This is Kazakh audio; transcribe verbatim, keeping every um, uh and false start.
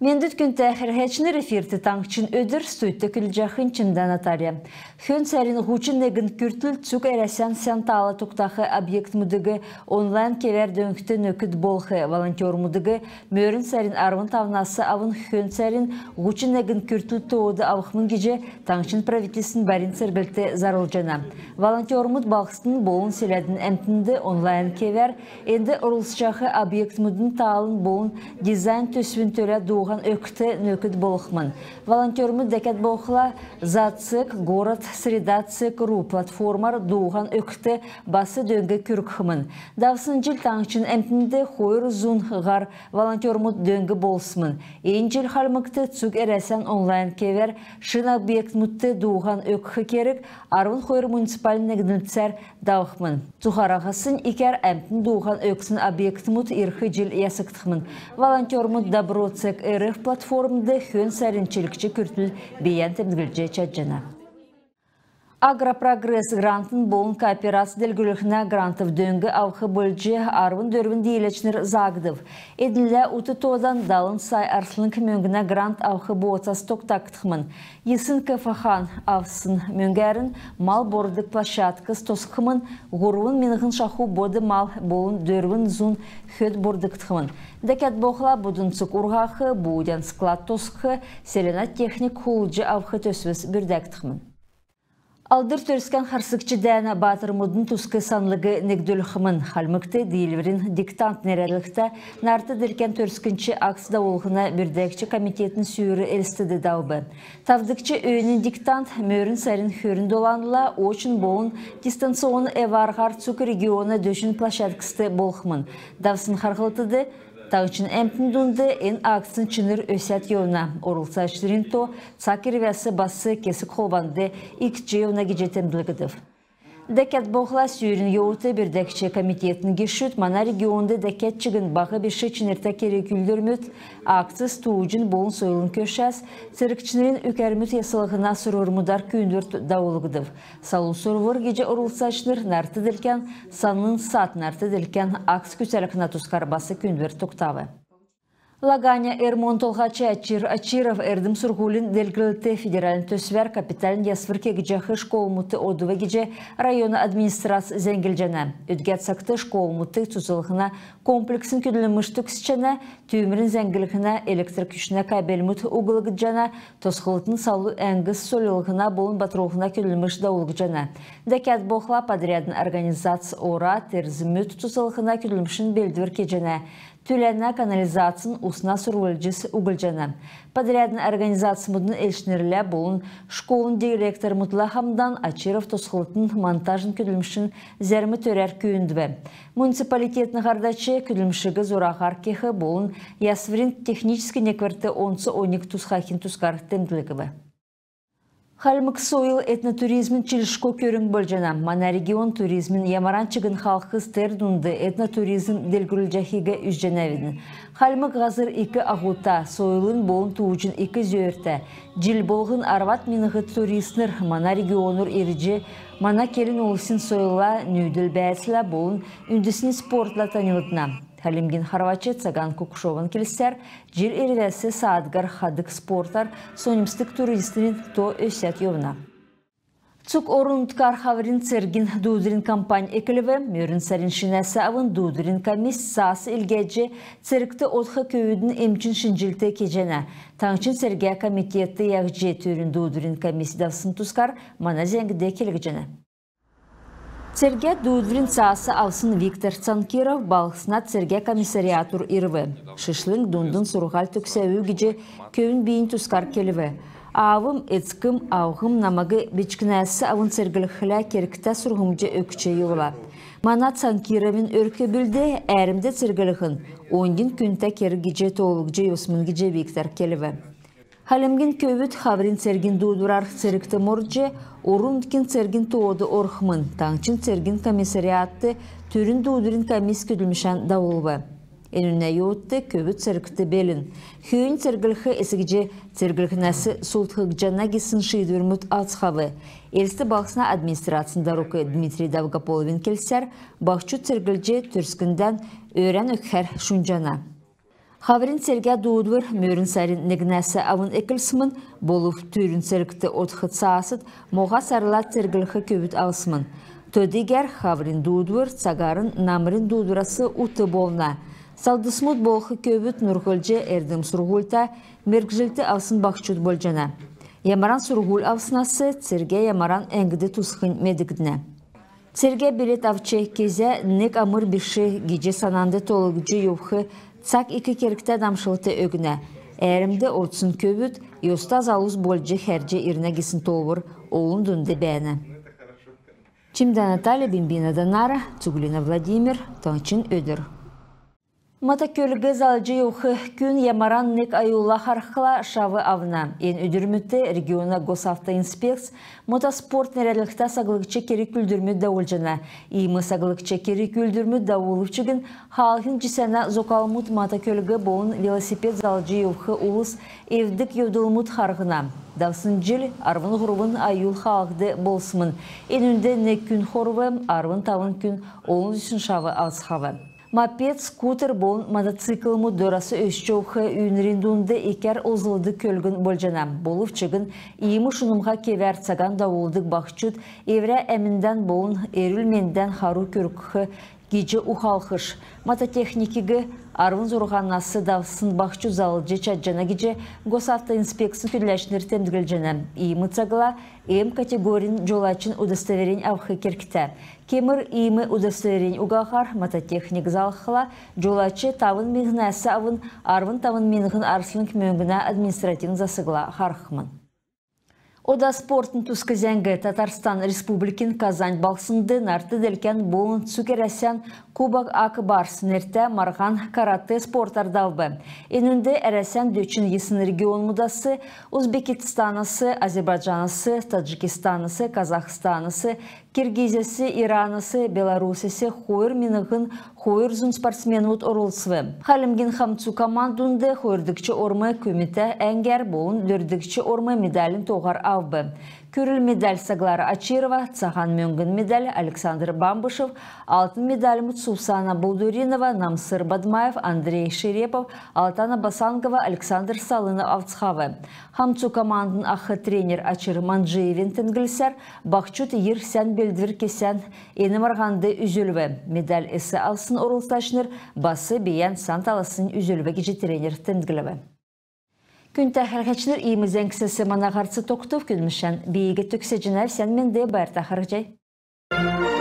Mendit günte herheçini refirti tankçın ödür stüytte külcahın çindan atarya. Hön sərin huçin negin kürtül tsuk eresen sen tağla tuktahı obyekt mudıgı online kever dönkte nöküd bolğı volontör mudıgı mörün sərin arvın tavnası avın hön sərin huçin negin kürtül toğudu avıqmın gece tankçın pravitlisin barin sergilte zarılcana. Volontör mud bağыстın bolun seledin emtinde online kever endi urulsçahı obyekt mudun tağlın bolun dizayn tösvün töre doğu ökte nöküd bolğman. Volontörmü deket boğla Zatsık, Город, Средатсык, Ру платформар doğan ökte bası döngü kürkхмын. Davsın jil tankçın emtinde hoyur zun gar volontörmü döngü bolsmın. Encil halmıkte tsuk eresen online kever şın obyekt mutte doğan ökhe kerek arvın hoyur municipal negdintser dağıqmın. Tuharağasın iker emtin doğan öksün obyekt mut irhi jil yasıqtıqmın. Volontörmü Dabrotsek R F platformda hön sərinçilikçi kürtül beyan temdilce çadjana. Agroprogress grantın bolun kooperasiya delgülüğüne grantov döngü avxı bölce arvın dörvün diyileçnir zagdıv. Edinle ututodan dalın say arslınk möngüne grant avxı boğatas toktaktықмын. Yısın kafahán avsın möngәрін mal bordık plaşatkız tosқымын ғурвын minğın şahu bodı mal bolun dörvün zun höd bordıktықмын. Deket boğla budun sık urğaxı, buğdan sklad tosqı, selena texnik hulcı avxı tösvіз bürdəktықмын. Aldır törsken harsıkçı dana batırmudun tuskı sanlıgı negdülxımın halmıkta değilverin diktant nerelikte nartı dirken törskinçi aksda olğuna birdekçi komitetin sürü elstidi davbı. Tavdıkçı öğünün diktant mörün sərin hörün dolanıla oçun boğun distansiyonu evarğar çuk regiona döşün plaşatkısты bolğımın. Davsın hargıltıdı. Tağçın emtindundu en aksın çınır ösət yoluna. Orulsa şirin to, çakir vəsi bası kesik holbandı ilk ceyvuna gecetemdiligidiv. Deket boğla sürün yoğutu bir dekçe komitetin geçüt, mana regionda deket çıgın bağı bir şey çinirte kereküldürmüt, aksız tuğucun bolun soyulun köşəs, sırıkçınırın ükermüt yasalığına sürürmudar kündürt davulugidiv. Salun sorvur gece orulsa şinir nartı dilken, sanın saat nartı dilken aks küselikına tuskar bası kündürt tuktavı. Laganya Ermontolğaçı Açir Açirov Erdim Surgulin delgilite federalin tösver kapitalin yasvırke gecahı şkolmutu oduva gece rayonu administrasy zengilcene. Ödget saktı şkolmutu tuzulğına kompleksin küdülmüştük sıçana, tümürün zengilgine elektrik güçüne kabelmut uğulgıcana, tosqılıtın salı engis solilğına bolun batırılğına küdülmüş davulgıcana. Deket boğla padriyadın organizasy ora terzimüt tuzulğına küdülmüşün beldiver kecene. Tülenna kanalizasyon usna survulcisi uğulcana. Подрядный организациямудын элшнерле болун школын директор Мутлахамдан Ачиров тосқылытын монтажын күділмішін зәрмі төрер күйіндібі. Муниципалитетінің ғардачы күділмішігі зорағар кехі болун ясврин технический некверті онсы оник тусхахин тускар темділігібі. Халмык сойыл этнотуризмин чилишко көрің бөлжана. Мана регион туризмин ямаран чыгын халқы стердунды этнотуризм делгүрілжахиге үзженевидin. Халмык ғазыр икі ағута, сойылын болын туучын икі зөөрті. Жил болғын арват минығы туристныр мана регионур ирижи, мана келін олысын сойыла нүйділ бәсілі болын үндісіні спортла танылытна. Халимгин Харвачы Цаган Кукшован келістер, жир ервесі саадгар хадык спортар сонимстык туристерин то өсет йовна. Цук орунуткар хаврин цергин дудырин кампань экіліві, мөрін сәрін шинәсі авын дудырин камис сасы илгеджі цергті отқы көйдің емчин шинжилті кежені. Таңчын сәрге комитетті яғжи түрін дудырин камис давсын тускар мана зәңгіде келгіжені. Церге дудврин сасы алсын Виктор Цанкиров балғысына церге комиссариатур ирві. Шышлың дундын сұрғал түксәуі геже көвін бейін тұскар келіві. Авым, эцкім, ауғым намағы бечкінәсі авын цергіліхіля керікті сұрғымжы өкче юғыла. Мана Цанкировын өркі білді әрімді цергіліхін. Ондин күнті кері геже тоғылғжы өсмін геже Виктор келіві. Халимгин көвіт хаврин цергин дудурар церікті морджи, орунткин цергин тоғыды орхмын, таңчын цергин комиссариатты түрін дудурин комис күділмішан дауылбы. Энүнә йоутты көвіт церікті белін. Хүйін цергіліхі есігіже цергіліхінәсі султхыгжана гесін шейдурмут ацхавы. Елісті бағысына администрациясында рукы Дмитрий Давгополовин келсер, бақчу цергілже түрскінден өрен өкхәр шунжана. Хаврин серге дуудвыр мөрін сарин негнәсі авын экілсімін, болув түрін сәрікті отхыт саасыд, моға сарылат сергіліхі көбіт алсымын. Төдегер хаврин дуудвыр, цагарын намрин дуудвырасы уты болна. Салдысмуд болхы көбіт нұрғылжы әрдім сұрғылта, мергжилті алсын бақчуд болжана. Ямаран сұрғыл алсынасы, серге ямаран әңгіді тұсқын медігдіне. Серге билет авчы кезе нек амыр біші геже сананды толығыжы ювхы цак iki керікті дамшылыты өгіне. Әрімді отсын көбіт, йостаз алуз болжы хәрже иріне кесін толвыр, олын дүнді бәні. Чимда Наталья Бимбина Данара, Цугулина Владимир, Тончин Өдір. Мата көлігі залжы юхы күн ямаран нек аюлла харқыла шавы авна. Ен өдірмітті региона госавтоинспекс мотоспорт нерелікті сағылықчы кері күлдірмі дауылжына. Имы сағылықчы кері күлдірмі дауылывчығын халқын жисана зокалмут мата көлігі болын велосипед залжы юхы улыс евдік евділмут харғына. Давсын жыл арвын ғұрыбын аюл халықты болсымын. Ен үнді нек күн хорвы, арвын тавын күн олын үшін шавы алсхавы. Мопед, скутер болын мотоциклымы дөрасы өшчоуқы үйінриндуынды екер озылды көлгін болжанам. Болып чыгын, иімі шынымға кевер цаган дауылдық бақчуд, евре әмінден болын эрілменден хару көрікқы геже ухалқыш. Мототехникігі арвын зорғаннасы давсын бақчу залыджы чаджана геже госавтоинспексын күрләшінер темдігіл жанам. Иімі цагыла М категорин жолачын удостоверень авхы керкті. Кемір иімі удостоверень уғағар мототехник залқыла жолачы тавын мегнәсі авын арвын тавын меніғін арсылын көмеңгіна административн засығыла харқымын. Ода спортын тұсқы зәңгі Татарстан Республикин Казань балсынды нарты делкен болын цукерәсян Кубак Ак Барсын әрті марған карате спорттардалбы. Енінде әрәсян дөчін есын регион мұдасы Узбекистанысы, Азербайджанысы, Таджикистанысы, Казахстанысы, Киргизиясы, Иранысы, Беларусысы хойыр минығын хойыр зұн спортсмен ұт орылсывы. Халімген хамцу командунды хойырдікчі ормы көміті әңгер болын дөрдікчі ормы медалін тоғар авбы. Көріл медаль Саглара Ачирова, Цахан Мөңгін медаль Александр Бамбышев, алтын медаль Сусана Болдуринова, Намсыр Бадмаев, Андрей Шерепов, Алтана Басангова, Александр Салынов Авцхавы. Хамцу командын ақы тренер Ачир Манджиевен тінгілсер, бақчут ер сән белдвір кесен, ені марғанды үзілві. Медаль әсі алсын орылсташныр, басы бейен санталасын үзілві кежі тренер тінгілві. Күн тәхірғачныр иімізен кісісі манағарцы тоқтов күнмішен бейгі түксе жінәр сән менде байыр тахыр жай.